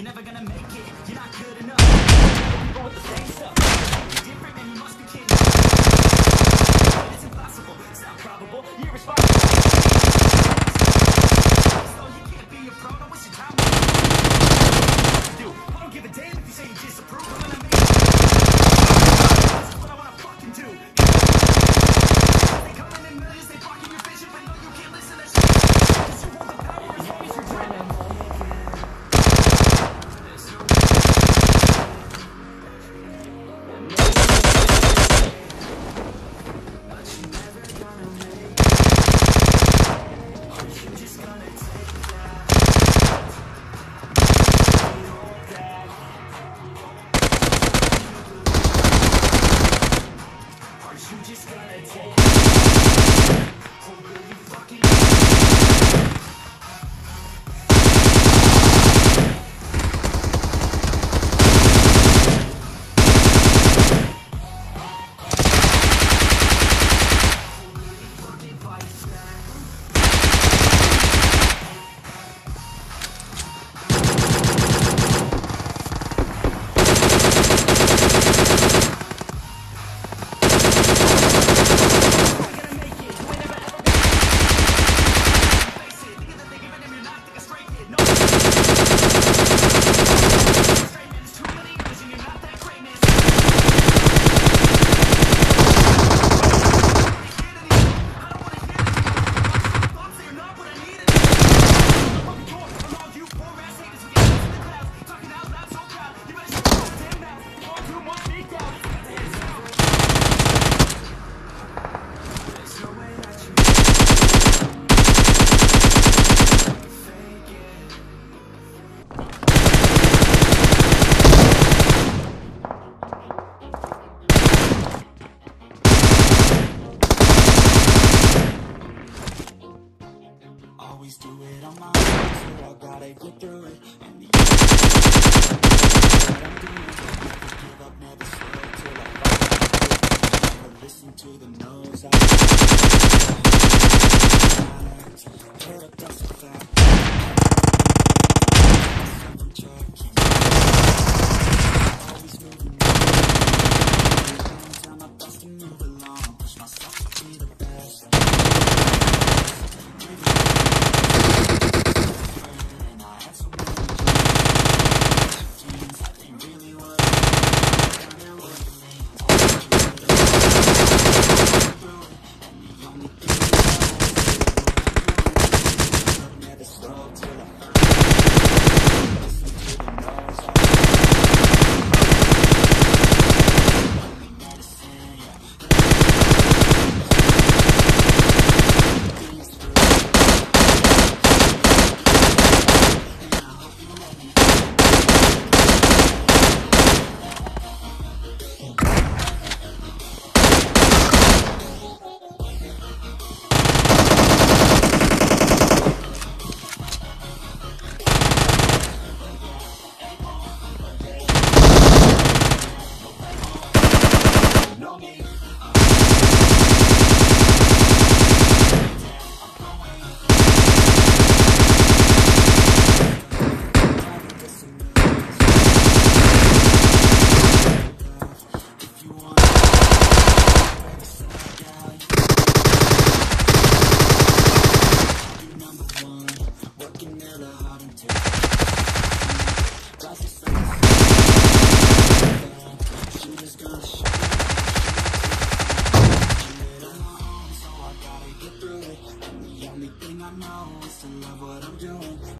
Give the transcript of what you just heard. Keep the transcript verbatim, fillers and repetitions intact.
never gonna make it. You're not good enough. People with the same stuff. You're different and you must be kidding. It's impossible, it's not probable. You're responsible. So you can't be a pro. Don't waste your time. Dude, I don't give a damn if you say you disapprove. I'm gonna make it. This is what I wanna fucking do. They come in in millions, they blocking your vision, but no, you can't listen to shit. Cause you want the power as long as you're dreaming. Always do it on my own, so I gotta get through it. And the what I'm doing, never give up, never slow till I fall. Never listen to the no's. I head up, that's a fact. Something check. Always moving on. Tell my best to move along. Push myself to be the best.